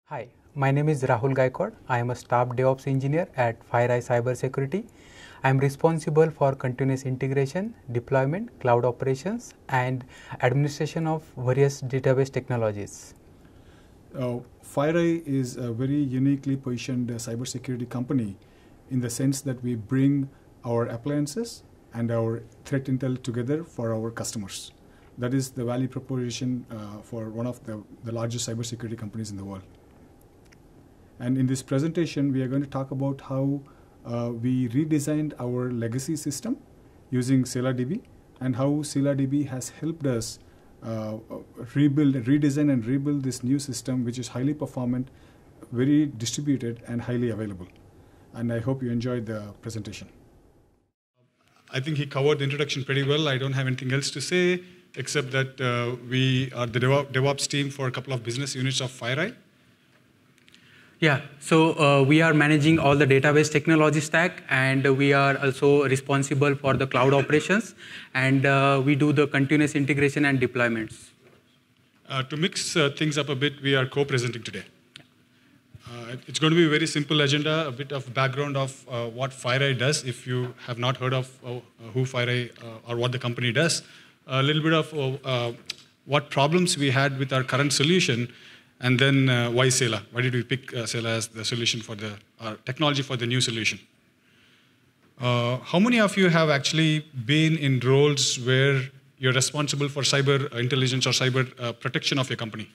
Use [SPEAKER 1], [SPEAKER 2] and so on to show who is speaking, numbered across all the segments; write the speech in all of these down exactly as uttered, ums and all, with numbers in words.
[SPEAKER 1] Hi, my name is Rahul Gaikwad. I am a staff DevOps engineer at FireEye Cybersecurity. I am responsible for continuous integration, deployment, cloud operations, and administration of various database technologies.
[SPEAKER 2] Uh, FireEye is a very uniquely positioned uh, cybersecurity company in the sense that we bring our appliances and our threat intel together for our customers. That is the value proposition uh, for one of the, the largest cybersecurity companies in the world. And in this presentation, we are going to talk about how uh, we redesigned our legacy system using ScyllaDB and how ScyllaDB has helped us uh, rebuild, redesign and rebuild this new system, which is highly performant, very distributed, and highly available. And I hope you enjoyed the presentation.
[SPEAKER 3] I think he covered the introduction pretty well. I don't have anything else to say, except that uh, we are the DevOps team for a couple of business units of FireEye.
[SPEAKER 1] Yeah, so uh, we are managing all the database technology stack, and we are also responsible for the cloud operations, and uh, we do the continuous integration and deployments.
[SPEAKER 3] Uh, to mix uh, things up a bit, we are co-presenting today. Uh, it's going to be a very simple agenda, a bit of background of uh, what FireEye does, if you have not heard of uh, who FireEye uh, or what the company does, a little bit of uh, what problems we had with our current solution, and then uh, why Scylla? Why did we pick uh, Scylla as the solution for the uh, technology for the new solution? Uh, how many of you have actually been in roles where you're responsible for cyber intelligence or cyber uh, protection of your company?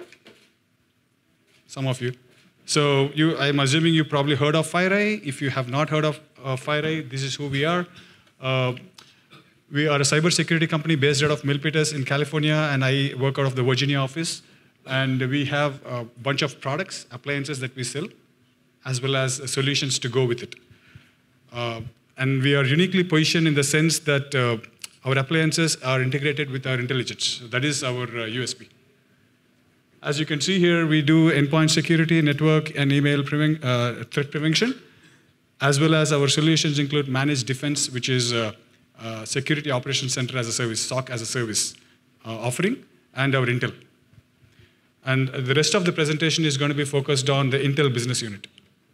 [SPEAKER 3] Some of you. So you, I'm assuming you probably heard of FireEye. If you have not heard of uh, FireEye, this is who we are. Uh, we are a cybersecurity company based out of Milpitas in California, and I work out of the Virginia office. And we have a bunch of products, appliances that we sell, as well as solutions to go with it. Uh, and we are uniquely positioned in the sense that uh, our appliances are integrated with our intelligence. That is our uh, U S P. As you can see here, we do endpoint security, network, and email preven uh, threat prevention, as well as our solutions include managed defense, which is uh, uh, security operations center as a service, S O C as a service uh, offering, and our Intel. And the rest of the presentation is going to be focused on the Intel business unit.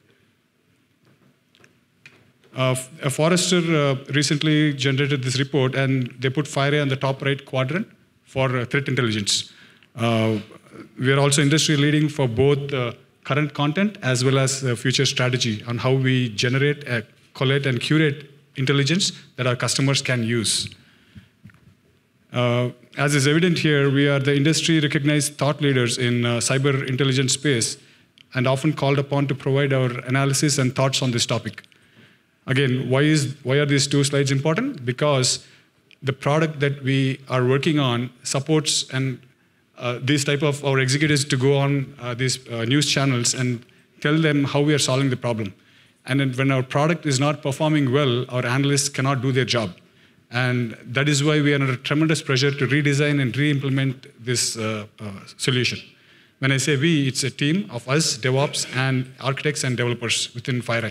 [SPEAKER 3] Uh, Forrester uh, recently generated this report, and they put FireEye on the top right quadrant for uh, threat intelligence. Uh, we are also industry leading for both uh, current content as well as uh, future strategy on how we generate, uh, collect, and curate intelligence that our customers can use. Uh, as is evident here, we are the industry-recognized thought leaders in uh, cyber intelligence space and often called upon to provide our analysis and thoughts on this topic. Again, why, is, why are these two slides important? Because the product that we are working on supports and uh, these type of our executives to go on uh, these uh, news channels and tell them how we are solving the problem. And then when our product is not performing well, our analysts cannot do their job. And that is why we are under tremendous pressure to redesign and re-implement this uh, uh, solution. When I say we, it's a team of us, DevOps, and architects and developers within FireEye.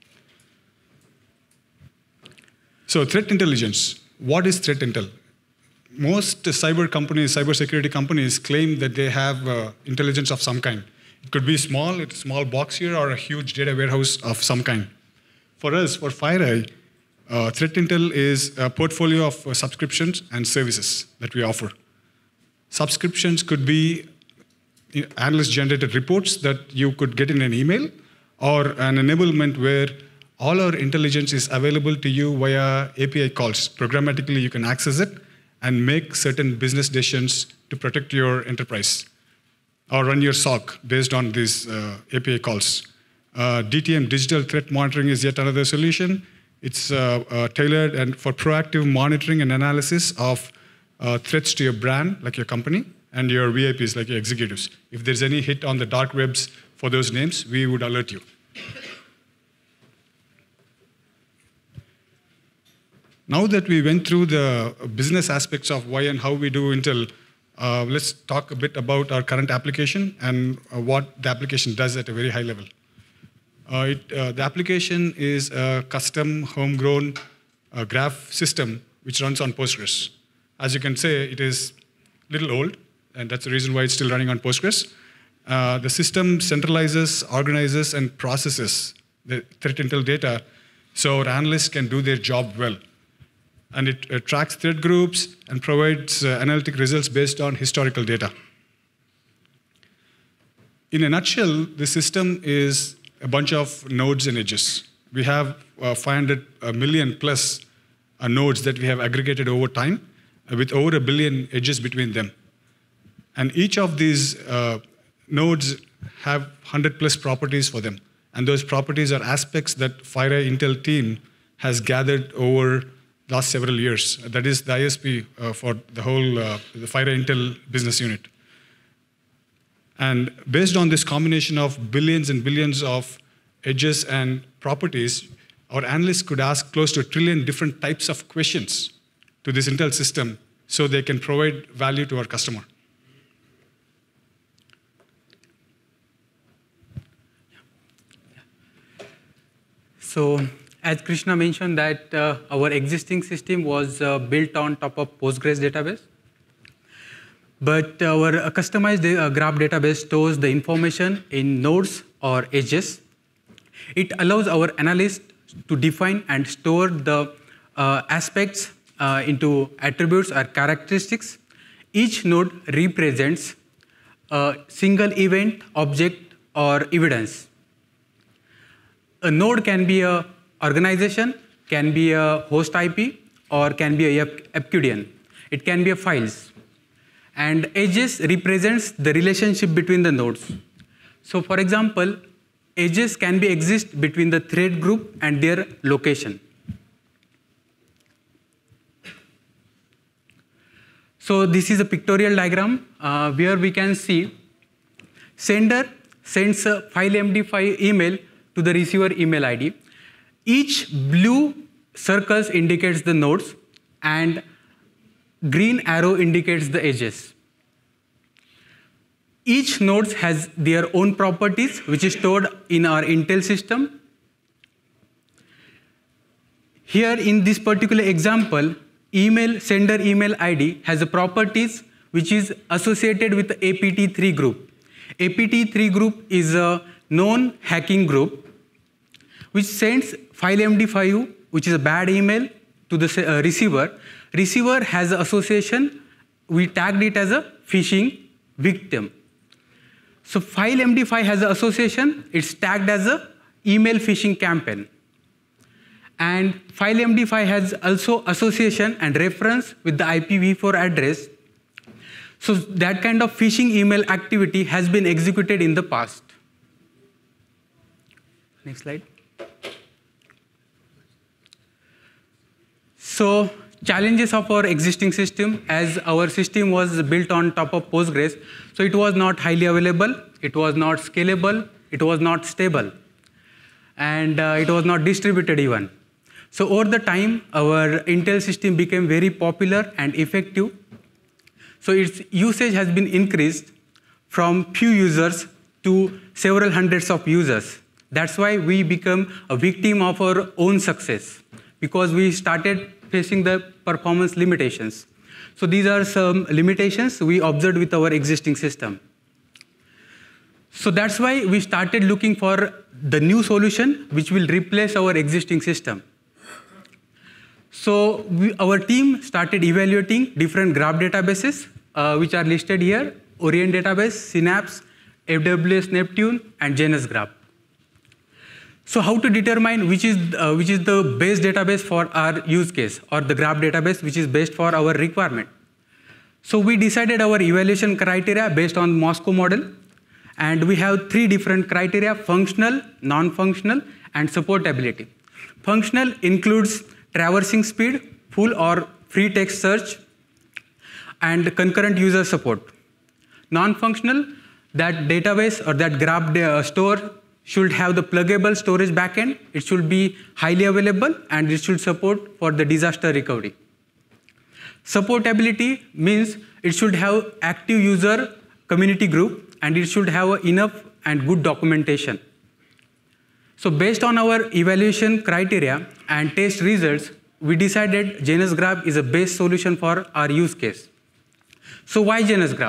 [SPEAKER 3] So threat intelligence. What is threat intel? Most cyber companies, cybersecurity companies claim that they have uh, intelligence of some kind. It could be small, it's a small box here, or a huge data warehouse of some kind. For us, for FireEye, Uh, Threat Intel is a portfolio of uh, subscriptions and services that we offer. Subscriptions could be you know, analyst-generated reports that you could get in an email, or an enablement where all our intelligence is available to you via A P I calls. Programmatically, you can access it and make certain business decisions to protect your enterprise, or run your S O C based on these uh, A P I calls. Uh, D T M, Digital Threat Monitoring, is yet another solution. It's uh, uh, tailored and for proactive monitoring and analysis of uh, threats to your brand, like your company, and your V I Ps, like your executives. If there's any hit on the dark webs for those names, we would alert you. Now that we went through the business aspects of why and how we do Intel, uh, let's talk a bit about our current application and uh, what the application does at a very high level. Uh, it, uh, the application is a custom, homegrown uh, graph system which runs on Postgres. As you can say, it is a little old, and that's the reason why it's still running on Postgres. Uh, the system centralizes, organizes, and processes the threat intel data so our analysts can do their job well. And it uh, tracks threat groups and provides uh, analytic results based on historical data. In a nutshell, the system is a bunch of nodes and edges. We have uh, five hundred million plus uh, nodes that we have aggregated over time, uh, with over a billion edges between them. And each of these uh, nodes have one hundred plus properties for them. And those properties are aspects that FireEye Intel team has gathered over the last several years. That is the I S P uh, for the whole uh, the FireEye Intel business unit. And based on this combination of billions and billions of edges and properties, our analysts could ask close to a trillion different types of questions to this Intel system so they can provide value to our customer.
[SPEAKER 1] So, as Krishna mentioned that uh, our existing system was uh, built on top of Postgres database. But our uh, customized uh, graph database stores the information in nodes or edges. It allows our analysts to define and store the uh, aspects uh, into attributes or characteristics. Each node represents a single event, object, or evidence. A node can be an organization, can be a host I P, or can be a F Q D N. It can be a files. And edges represents the relationship between the nodes. So for example, edges can be exist between the thread group and their location. So this is a pictorial diagram uh, where we can see sender sends a file M D five email to the receiver email I D. Each blue circles indicates the nodes and green arrow indicates the edges. Each node has their own properties which is stored in our Intel system. Here in this particular example, email sender email I D has a properties which is associated with the A P T three group. A P T three group is a known hacking group which sends file M D five, which is a bad email, to the uh, receiver. Receiver has an association, we tagged it as a phishing victim. So file M D five has an association, it's tagged as a email phishing campaign. And file M D five has also association and reference with the I P v four address. So that kind of phishing email activity has been executed in the past. Next slide. So challenges of our existing system, as our system was built on top of Postgres, so it was not highly available, it was not scalable, it was not stable, and uh, it was not distributed even. So over the time, our Intel system became very popular and effective. So its usage has been increased from few users to several hundreds of users. That's why we become a victim of our own success, because we started facing the performance limitations. So these are some limitations we observed with our existing system. So that's why we started looking for the new solution which will replace our existing system. So we, our team started evaluating different graph databases uh, which are listed here: Orient database, Synapse, A W S Neptune, and JanusGraph. So how to determine which is, uh, which is the best database for our use case, or the graph database which is best for our requirement? So we decided our evaluation criteria based on Moscow model, and we have three different criteria: functional, non-functional, and supportability. Functional includes traversing speed, full or free text search, and concurrent user support. Non-functional, that database or that graph uh, store should have the pluggable storage backend, it should be highly available, and it should support for the disaster recovery. Supportability means it should have active user community group, and it should have enough and good documentation. So based on our evaluation criteria and test results, we decided JanusGraph is a best solution for our use case. So why JanusGraph?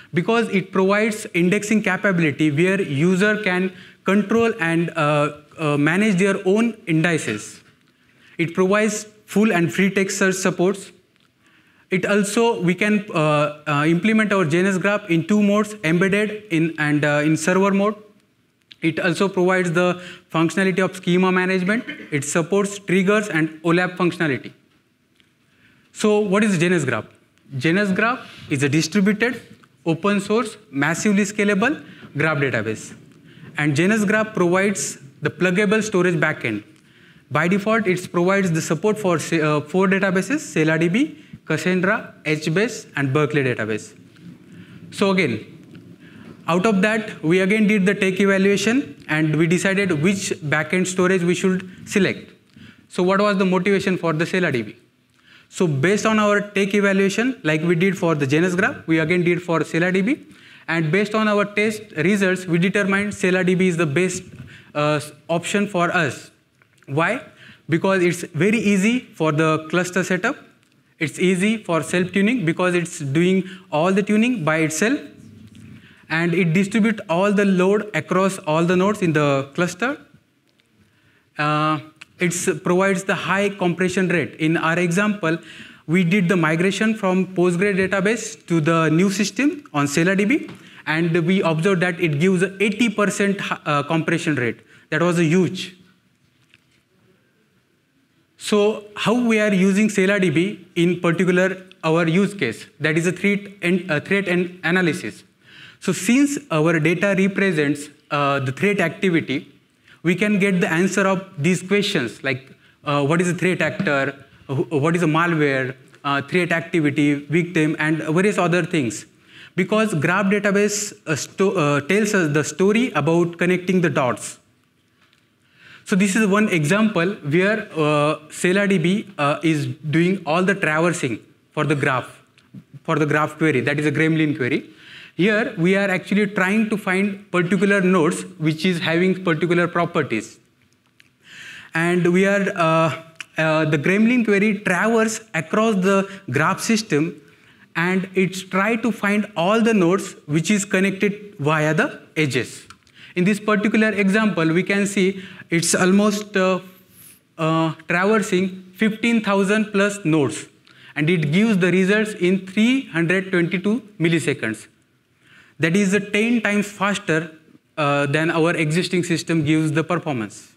[SPEAKER 1] because it provides indexing capability where user can control and uh, uh, manage their own indices. It provides full and free text search supports. It also, we can uh, uh, implement our JanusGraph in two modes, embedded in, and uh, in server mode. It also provides the functionality of schema management. It supports triggers and O LAP functionality. So what is JanusGraph? JanusGraph is a distributed, open source, massively scalable graph database. And JanusGraph provides the pluggable storage backend. By default, it provides the support for uh, four databases, ScyllaDB, Cassandra, H base, and Berkeley database. So again, out of that, we again did the tech evaluation, and we decided which backend storage we should select. So what was the motivation for the ScyllaDB? So based on our tech evaluation, like we did for the JanusGraph, we again did for ScyllaDB. And based on our test results, we determined ScyllaDB is the best uh, option for us. Why? Because it's very easy for the cluster setup. It's easy for self-tuning because it's doing all the tuning by itself. And it distributes all the load across all the nodes in the cluster. Uh, it provides the high compression rate. In our example, we did the migration from Postgres database to the new system on ScyllaDB, and we observed that it gives an eighty percent uh, compression rate. That was a huge. So how we are using ScyllaDB in particular our use case, that is a threat and uh, threat and analysis. So since our data represents uh, the threat activity, we can get the answer of these questions like uh, what is a threat actor, uh, what is a malware, uh, threat activity, victim, and various other things. Because graph database uh, sto uh, tells us the story about connecting the dots. So this is one example where uh, ScyllaDB uh, is doing all the traversing for the graph, for the graph query, that is a Gremlin query. Here we are actually trying to find particular nodes which is having particular properties. And we are, uh, uh, the Gremlin query traverses across the graph system, and it's try to find all the nodes which is connected via the edges. In this particular example, we can see it's almost uh, uh, traversing fifteen thousand plus nodes, and it gives the results in three hundred twenty-two milliseconds. That is uh, ten times faster uh, than our existing system gives the performance.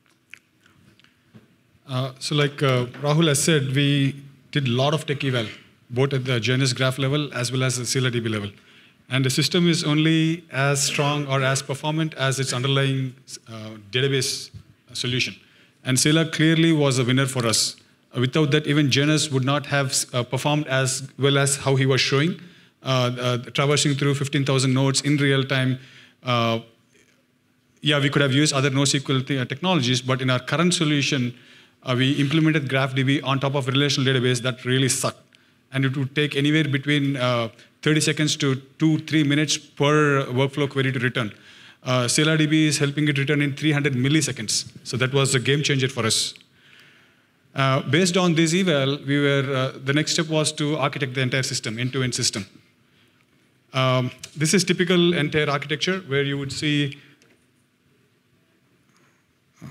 [SPEAKER 3] Uh, so like uh, Rahul has said, we did a lot of tech eval, both at the JanusGraph level as well as the ScyllaDB level. And the system is only as strong or as performant as its underlying uh, database solution. And Scylla clearly was a winner for us. Uh, without that, even Janus would not have uh, performed as well as how he was showing, uh, uh, traversing through fifteen thousand nodes in real time. Uh, yeah, we could have used other NoSQL th technologies, but in our current solution, uh, we implemented GraphDB on top of a relational database that really sucked. And it would take anywhere between uh, thirty seconds to two, three minutes per workflow query to return. Uh, ScyllaDB is helping it return in three hundred milliseconds. So that was a game changer for us. Uh, based on this eval, we were, uh, the next step was to architect the entire system, end-to-end system. Um, this is typical entire architecture where you would see, uh,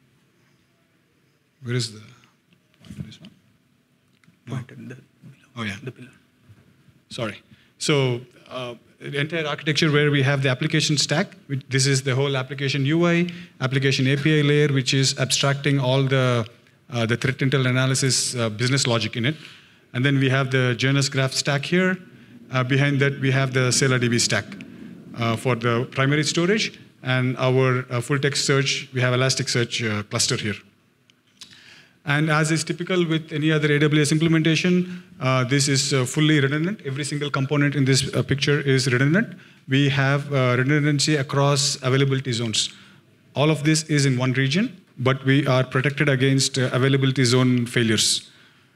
[SPEAKER 3] where is the, this one? No. Oh yeah, the pillar. Sorry. So uh, the entire architecture where we have the application stack. This is the whole application U I, application A P I layer, which is abstracting all the uh, the threat intel analysis uh, business logic in it. And then we have the JanusGraph stack here. Uh, behind that, we have the ScyllaDB stack uh, for the primary storage. And our uh, full text search, we have Elasticsearch uh, cluster here. And as is typical with any other A W S implementation, uh, this is uh, fully redundant. Every single component in this uh, picture is redundant. We have uh, redundancy across availability zones. All of this is in one region, but we are protected against uh, availability zone failures.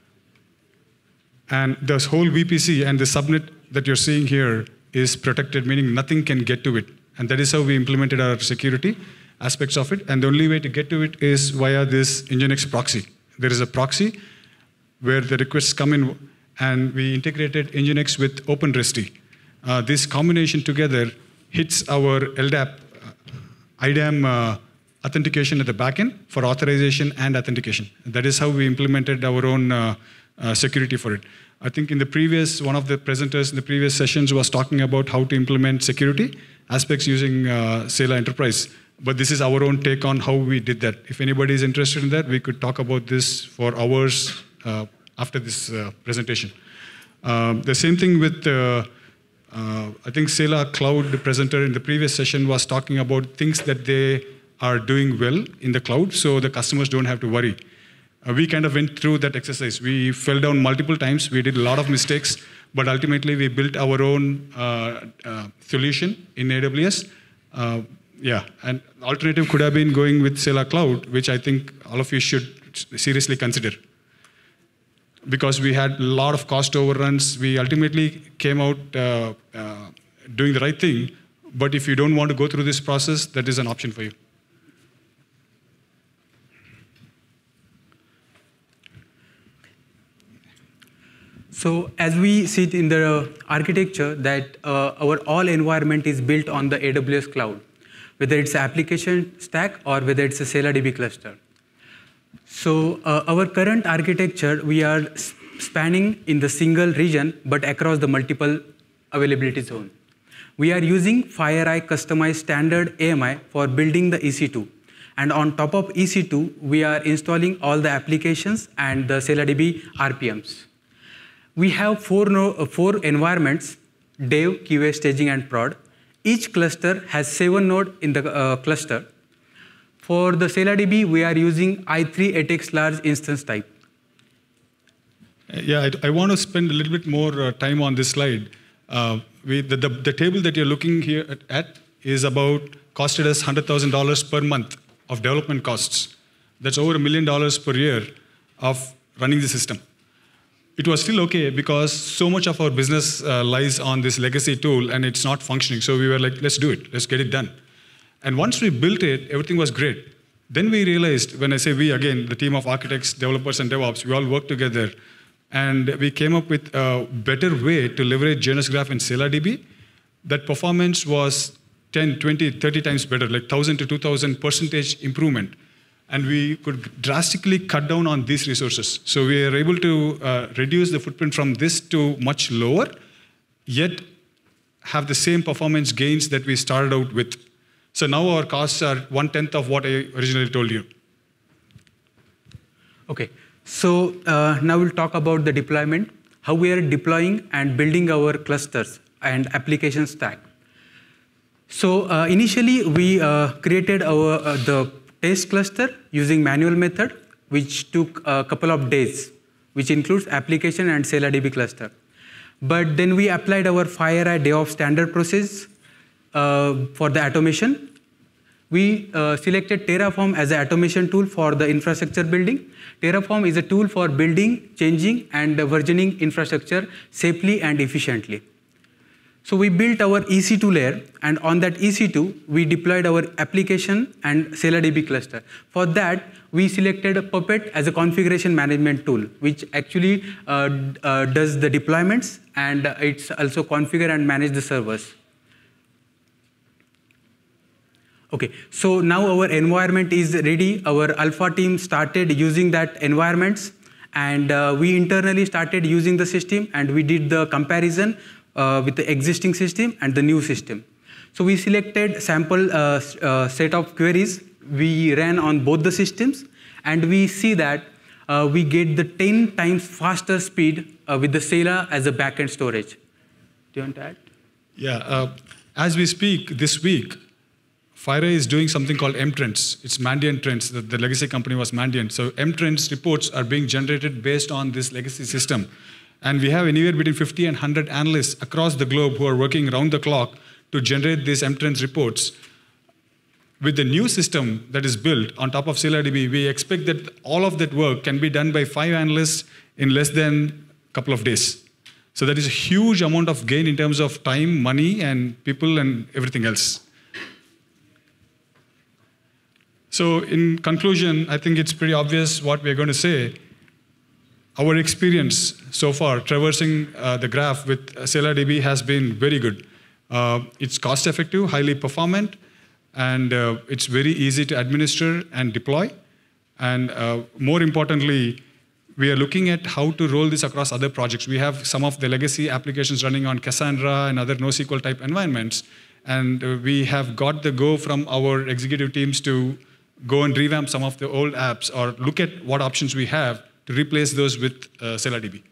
[SPEAKER 3] And this whole V P C and the subnet that you're seeing here is protected, meaning nothing can get to it. And that is how we implemented our security aspects of it. And the only way to get to it is via this Nginx proxy. There is a proxy where the requests come in, and we integrated Nginx with OpenResty. uh, this combination together hits our L D A P, uh, I D A M uh, authentication at the backend for authorization and authentication. That is how we implemented our own uh, uh, security for it. I think in the previous, one of the presenters in the previous sessions was talking about how to implement security aspects using uh, Scylla Enterprise. But this is our own take on how we did that. If anybody is interested in that, we could talk about this for hours uh, after this uh, presentation. Um, the same thing with, uh, uh, I think Scylla Cloud, the presenter in the previous session was talking about things that they are doing well in the cloud, so the customers don't have to worry. Uh, we kind of went through that exercise. We fell down multiple times. We did a lot of mistakes, but ultimately we built our own uh, uh, solution in A W S. Uh, yeah, and alternative could have been going with Scylla Cloud, which I think all of you should seriously consider. Because we had a lot of cost overruns, we ultimately came out uh, uh, doing the right thing, but if you don't want to go through this process, that is an option for you.
[SPEAKER 1] So as we see in the architecture that uh, our all environment is built on the A W S cloud, whether it's an application stack or whether it's a ScyllaDB cluster. So uh, our current architecture, we are spanning in the single region, but across the multiple availability zone. We are using FireEye customized standard A M I for building the E C two. And on top of E C two, we are installing all the applications and the ScyllaDB R P Ms. We have four, no, uh, four environments, dev, Q A, staging, and prod. Each cluster has seven nodes in the uh, cluster. For the ScyllaDB, we are using I three eight X large instance type.
[SPEAKER 3] Yeah, I, I want to spend a little bit more uh, time on this slide. Uh, we, the, the, the table that you're looking here at, at is about costed us one hundred thousand dollars per month of development costs. That's over a million dollars per year of running the system. It was still okay because so much of our business uh, lies on this legacy tool and it's not functioning. So we were like, let's do it, let's get it done. And once we built it, everything was great. Then we realized, when I say we, again, the team of architects, developers, and DevOps, we all worked together. And we came up with a better way to leverage JanusGraph and ScyllaDB. That performance was ten, twenty, thirty times better, like one thousand to two thousand percentage improvement. And we could drastically cut down on these resources. So we are able to uh, reduce the footprint from this to much lower, yet have the same performance gains that we started out with. So now our costs are one-tenth of what I originally told you.
[SPEAKER 1] Okay, so uh, now we'll talk about the deployment, how we are deploying and building our clusters and application stack. So uh, initially we uh, created our uh, the test cluster using manual method, which took a couple of days, which includes application and ScyllaDB cluster. But then we applied our FireEye DevOps standard process uh, for the automation. We uh, selected Terraform as an automation tool for the infrastructure building. Terraform is a tool for building, changing, and versioning infrastructure safely and efficiently. So we built our E C two layer, and on that E C two, we deployed our application and ScyllaDB cluster. For that, we selected a Puppet as a configuration management tool, which actually uh, uh, does the deployments, and it's also configure and manage the servers. Okay, so now our environment is ready. Our alpha team started using that environments, and uh, we internally started using the system, and we did the comparison uh, with the existing system and the new system. So we selected sample uh, uh, set of queries. We ran on both the systems, and we see that uh, we get the ten times faster speed uh, with the Scylla as a backend storage. Do you want to add?
[SPEAKER 3] Yeah, uh, as we speak this week, FireEye is doing something called M-Trends. It's Mandiant Trends. The, the legacy company was Mandiant. So M-Trends reports are being generated based on this legacy system. And we have anywhere between fifty and one hundred analysts across the globe who are working around the clock to generate these M-Trends reports. With the new system that is built on top of ScyllaDB, we expect that all of that work can be done by five analysts in less than a couple of days. So that is a huge amount of gain in terms of time, money, and people, and everything else. So in conclusion, I think it's pretty obvious what we're going to say. our experience so far traversing uh, the graph with ScyllaDB has been very good. Uh, it's cost effective, highly performant, and uh, it's very easy to administer and deploy. And uh, more importantly, we are looking at how to roll this across other projects. We have some of the legacy applications running on Cassandra and other NoSQL type environments. And uh, we have got the go from our executive teams to go and revamp some of the old apps or look at what options we have to replace those with uh, ScyllaDB.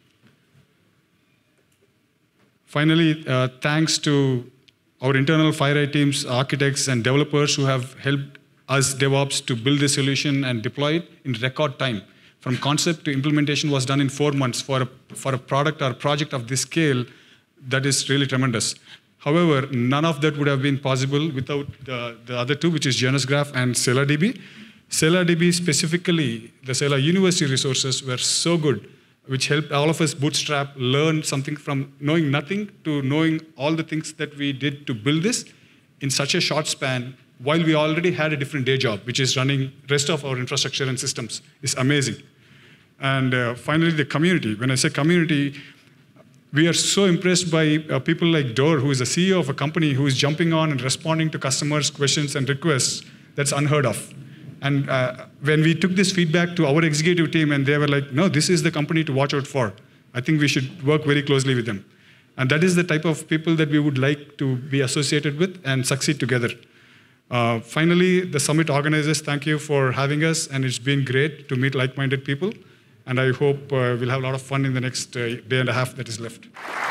[SPEAKER 3] Finally, uh, thanks to our internal FireEye teams, architects, and developers who have helped us DevOps to build this solution and deploy it in record time. From concept to implementation was done in four months for a, for a product or project of this scale. That is really tremendous. However, none of that would have been possible without the, the other two, which is JanusGraph and ScyllaDB. ScyllaDB specifically, the Scylla University resources were so good, which helped all of us bootstrap, learn something from knowing nothing to knowing all the things that we did to build this in such a short span, while we already had a different day job, which is running rest of our infrastructure and systems. Is amazing. And uh, finally, the community. When I say community, we are so impressed by uh, people like Dor, who is the C E O of a company who is jumping on and responding to customers' questions and requests. That's unheard of. And uh, when we took this feedback to our executive team, and they were like, no, this is the company to watch out for. I think we should work very closely with them. And that is the type of people that we would like to be associated with and succeed together. Uh, finally, the summit organizers, thank you for having us, and it's been great to meet like-minded people. And I hope uh, we'll have a lot of fun in the next uh, day and a half that is left.